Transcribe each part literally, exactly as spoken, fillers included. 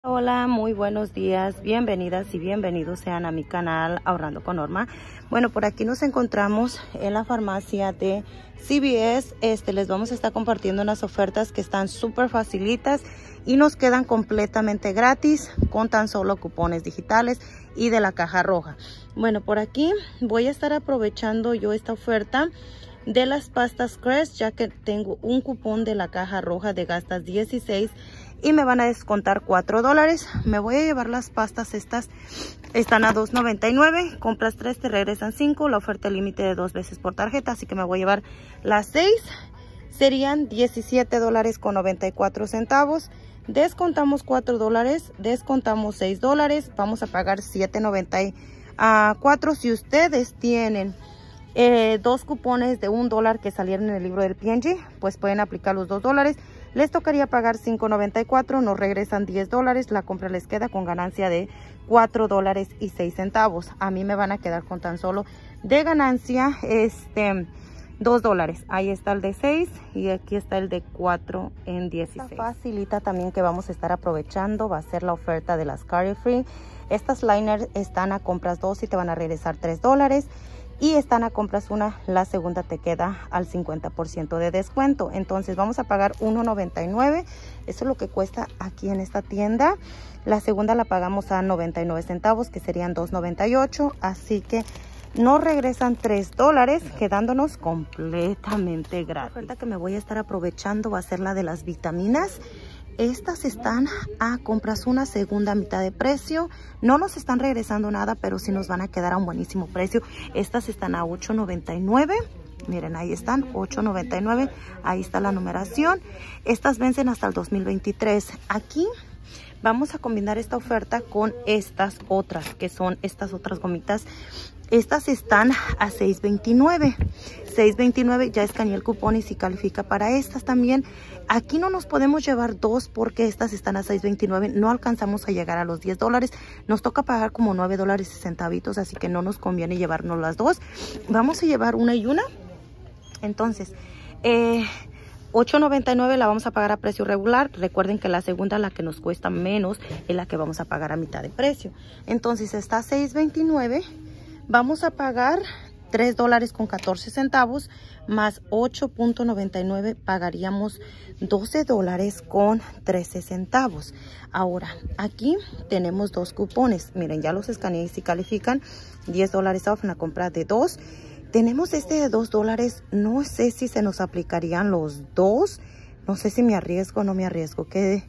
Hola, muy buenos días, bienvenidas y bienvenidos sean a mi canal Ahorrando con Norma. Bueno, por aquí nos encontramos en la farmacia de C V S. Este, les vamos a estar compartiendo unas ofertas que están súper facilitas y nos quedan completamente gratis con tan solo cupones digitales y de la caja roja. Bueno, por aquí voy a estar aprovechando yo esta oferta de las pastas Crest, ya que tengo un cupón de la caja roja de gastas dieciséis y me van a descontar cuatro dólares. Me voy a llevar las pastas estas, están a dos noventa y nueve, compras tres, te regresan cinco, la oferta límite de dos veces por tarjeta, así que me voy a llevar las seis, serían diecisiete dólares con noventa y cuatro centavos. Descontamos cuatro dólares, descontamos seis dólares, vamos a pagar siete noventa y cuatro. Si ustedes tienen eh, dos cupones de un dólar que salieron en el libro del P and G, pues pueden aplicar los dos dólares. Les tocaría pagar cinco noventa y cuatro, nos regresan diez dólares, la compra les queda con ganancia de cuatro dólares y seis centavos. A mí me van a quedar con tan solo de ganancia este dos dólares. Ahí está el de seis y aquí está el de cuatro en dieciséis. Esta facilita también que vamos a estar aprovechando va a ser la oferta de las Carry Free. Estas liners están a compras dos y te van a regresar tres dólares. Y están a compras una, la segunda te queda al cincuenta por ciento de descuento. Entonces vamos a pagar uno noventa y nueve. Eso es lo que cuesta aquí en esta tienda. La segunda la pagamos a noventa y nueve centavos, que serían dos noventa y ocho. Así que nos regresan tres dólares, quedándonos completamente gratis. La oferta que me voy a estar aprovechando va a ser la de las vitaminas. Estas están a compras una, segunda mitad de precio. No nos están regresando nada, pero sí nos van a quedar a un buenísimo precio. Estas están a ocho noventa y nueve. Miren, ahí están, ocho noventa y nueve. Ahí está la numeración. Estas vencen hasta el dos mil veintitrés. Aquí vamos a combinar esta oferta con estas otras, que son estas otras gomitas. Estas están a seis veintinueve. seis veintinueve, ya escaneé el cupón y si califica para estas también. Aquí no nos podemos llevar dos porque estas están a seis veintinueve. No alcanzamos a llegar a los diez dólares. Nos toca pagar como nueve dólares y centavitos, así que no nos conviene llevarnos las dos. Vamos a llevar una y una. Entonces, eh, ocho noventa y nueve la vamos a pagar a precio regular. Recuerden que la segunda, la que nos cuesta menos, es la que vamos a pagar a mitad de precio. Entonces, está a seis veintinueve. Vamos a pagar tres dólares con catorce centavos más ocho noventa y nueve, pagaríamos doce dólares con trece centavos. Ahora, aquí tenemos dos cupones. Miren, ya los escaneé y si califican, diez dólares off en la compra de dos. Tenemos este de dos dólares. No sé si se nos aplicarían los dos. No sé si me arriesgo o no me arriesgo. Que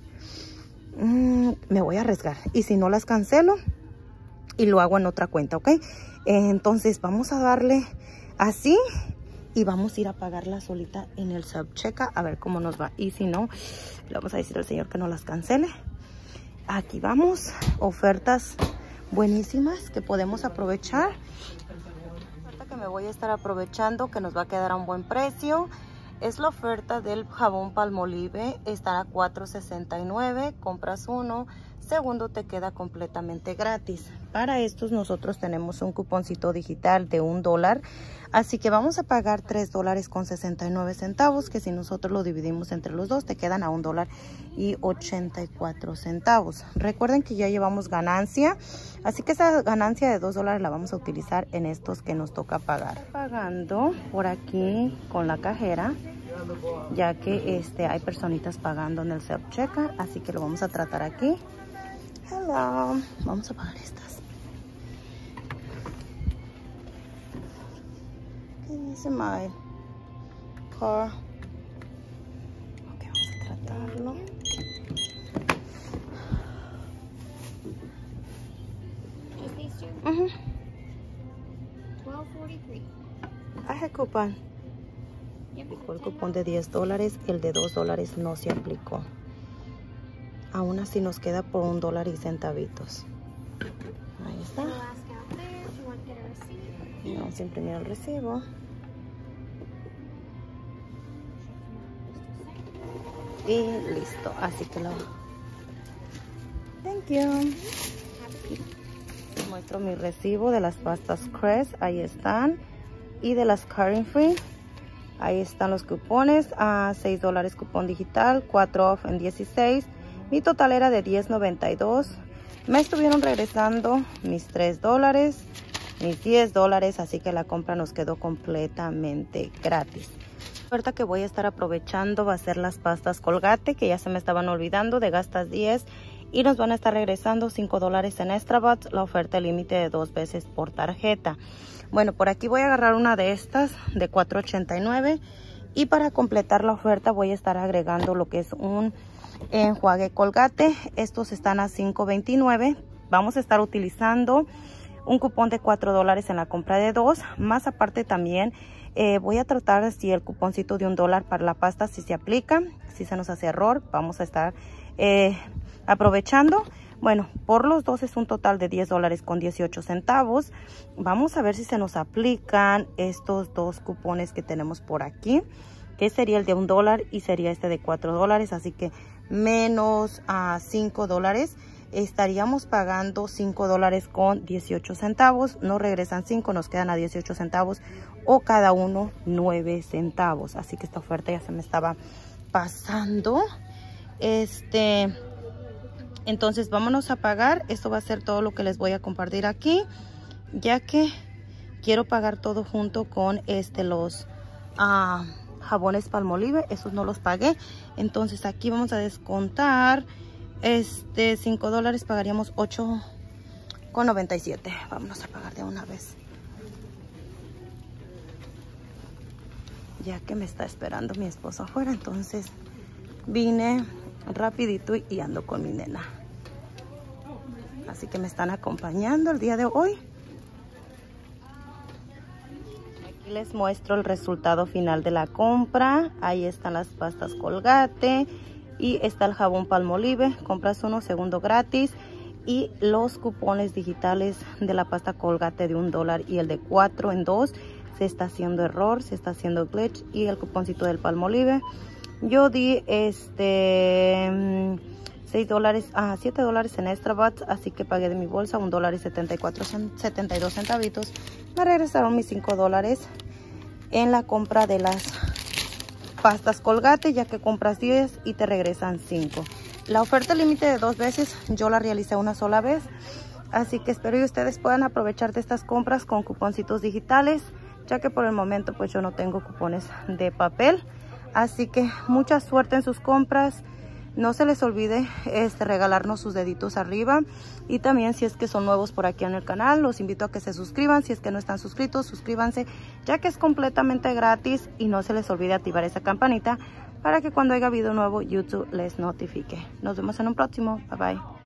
mm, me voy a arriesgar. Y si no, las cancelo y lo hago en otra cuenta, ¿ok? Entonces vamos a darle así y vamos a ir a pagarla solita en el self-checkout a ver cómo nos va. Y si no, le vamos a decir al señor que no las cancele. Aquí vamos, ofertas buenísimas que podemos aprovechar. Oferta que me voy a estar aprovechando, que nos va a quedar a un buen precio, es la oferta del jabón Palmolive. Está a cuatro sesenta y nueve, compras uno, segundo te queda completamente gratis. Para estos nosotros tenemos un cuponcito digital de un dólar, así que vamos a pagar tres dólares con sesenta y nueve centavos, que si nosotros lo dividimos entre los dos te quedan a un dólar y ochenta y cuatro centavos. Recuerden que ya llevamos ganancia, así que esa ganancia de dos dólares la vamos a utilizar en estos que nos toca pagar. Pagando por aquí con la cajera, ya que este hay personitas pagando en el self-checkout, así que lo vamos a tratar aquí. Hello. Vamos a pagar estas. ¿Qué dice my car? Ok, vamos a tratarlo. Uh-huh. twelve forty-three. I had coupon. Aplicó el cupón de diez dólares, el de dos dólares no se aplicó. Aún así nos queda por un dólar y centavitos. Ahí está. Y vamos a imprimir el recibo. Y listo. Así que lo... Thank you. Muestro mi recibo de las pastas Crest. Ahí están. Y de las Carry Free. Ahí están los cupones. A seis dólares cupón digital. cuatro off en dieciséis. Mi total era de diez noventa y dos. Me estuvieron regresando mis tres dólares, mis diez dólares, así que la compra nos quedó completamente gratis. La oferta que voy a estar aprovechando va a ser las pastas Colgate, que ya se me estaban olvidando, de gastas diez y nos van a estar regresando cinco dólares en Extra Bucks, la oferta límite de dos veces por tarjeta. Bueno, por aquí voy a agarrar una de estas de cuatro ochenta y nueve y para completar la oferta voy a estar agregando lo que es un enjuague Colgate. Estos están a cinco veintinueve. Vamos a estar utilizando un cupón de cuatro dólares en la compra de dos, más aparte también eh, voy a tratar si el cuponcito de un dólar para la pasta si se aplica, si se nos hace error, vamos a estar eh, aprovechando. Bueno, por los dos es un total de diez dólares con dieciocho centavos. Vamos a ver si se nos aplican estos dos cupones que tenemos por aquí, que sería el de un dólar y sería este de cuatro dólares, así que menos a cinco dólares. Estaríamos pagando cinco dólares con dieciocho centavos. Nos regresan cinco, nos quedan a dieciocho centavos o cada uno nueve centavos. Así que esta oferta ya se me estaba pasando. Este, entonces vámonos a pagar. Esto va a ser todo lo que les voy a compartir aquí, ya que quiero pagar todo junto con este los uh, jabones Palmolive. Esos no los pagué. Entonces aquí vamos a descontar este cinco dólares, pagaríamos ocho con noventa y siete. Vámonos a pagar de una vez, ya que me está esperando mi esposo afuera. Entonces vine rapidito y ando con mi nena, así que me están acompañando el día de hoy. Aquí les muestro el resultado final de la compra. Ahí están las pastas Colgate y está el jabón Palmolive. Compras uno, segundo gratis. Y los cupones digitales de la pasta Colgate de un dólar y el de cuatro en dos. Se está haciendo error, se está haciendo glitch. Y el cuponcito del Palmolive. Yo di este seis dólares, ah, siete dólares en Extra Bucks. Así que pagué de mi bolsa un dólar y setenta y cuatro, setenta y dos centavitos. Me regresaron mis cinco dólares en la compra de las pastas Colgate, ya que compras diez y te regresan cinco. La oferta límite de dos veces yo la realicé una sola vez, así que espero que ustedes puedan aprovechar de estas compras con cuponcitos digitales, ya que por el momento pues yo no tengo cupones de papel. Así que mucha suerte en sus compras. No se les olvide este, regalarnos sus deditos arriba. Y también si es que son nuevos por aquí en el canal, los invito a que se suscriban. Si es que no están suscritos, suscríbanse, ya que es completamente gratis. Y no se les olvide activar esa campanita para que cuando haya video nuevo YouTube les notifique. Nos vemos en un próximo. Bye bye.